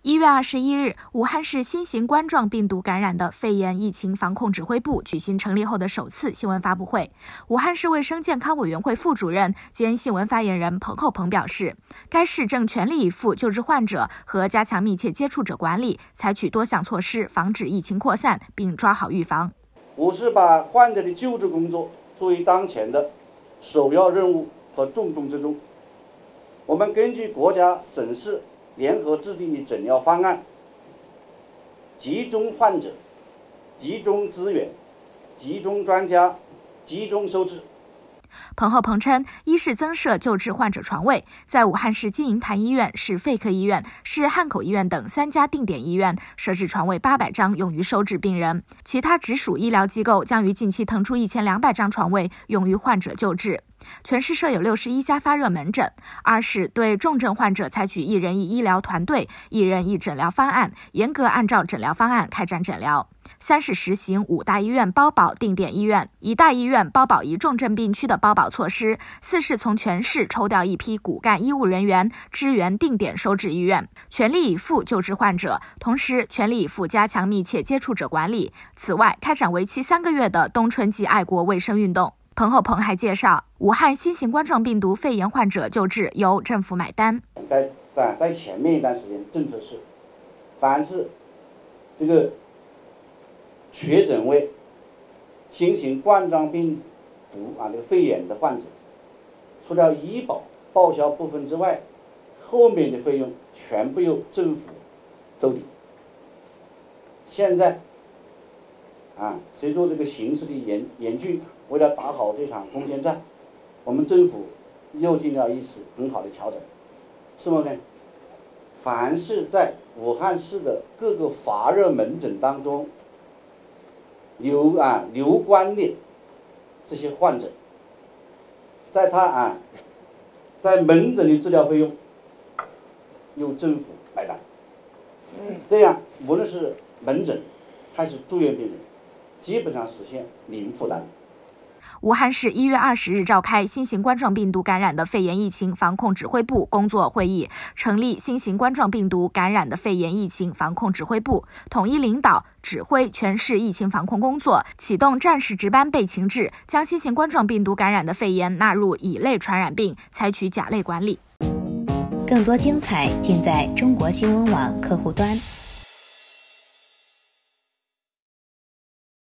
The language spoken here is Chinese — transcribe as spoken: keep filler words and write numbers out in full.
一月二十一日，武汉市新型冠状病毒感染的肺炎疫情防控指挥部举行成立后的首次新闻发布会。武汉市卫生健康委员会副主任兼新闻发言人彭厚鹏表示，该市正全力以赴救治患者和加强密切接触者管理，采取多项措施防止疫情扩散，并抓好预防。 我市把患者的救治工作作为当前的首要任务和重中之重。我们根据国家、省市联合制定的诊疗方案，集中患者、集中资源、集中专家、集中收治。 彭厚鹏称，一是增设救治患者床位，在武汉市金银潭医院、市肺科医院、市汉口医院等三家定点医院设置床位八百张，用于收治病人；其他直属医疗机构将于近期腾出一千两百张床位，用于患者救治。全市设有六十一家发热门诊。二是对重症患者采取一人一医疗团队、一人一诊疗方案，严格按照诊疗方案开展诊疗。三是实行五大医院包保定点医院、一大医院包保一重症病区的包保措施。四是从全市抽调一批骨干医务人员支援定点收治医院，全力以赴救治患者，同时全力以赴加强密切接触者管理。此外，开展为期三个月的冬春季爱国卫生运动。彭厚鹏还介绍，武汉新型冠状病毒肺炎患者救治由政府买单。 在在在前面一段时间，政策是，凡是这个确诊为新型冠状病毒啊这个肺炎的患者，除了医保报销部分之外，后面的费用全部由政府兜底。现在啊，随着这个形势的严严峻，为了打好这场攻坚战，我们政府又尽了一次很好的调整，是不是？凡是在武汉市的各个发热门诊当中留啊留观的这些患者，在他啊在门诊的治疗费用由政府买单，这样无论是门诊还是住院病人，基本上实现零负担。 武汉市一月二十日召开新型冠状病毒感染的肺炎疫情防控指挥部工作会议，成立新型冠状病毒感染的肺炎疫情防控指挥部，统一领导指挥全市疫情防控工作，启动战时值班备勤制，将新型冠状病毒感染的肺炎纳入乙类传染病，采取甲类管理。 更多精彩尽在中国新闻网客户端。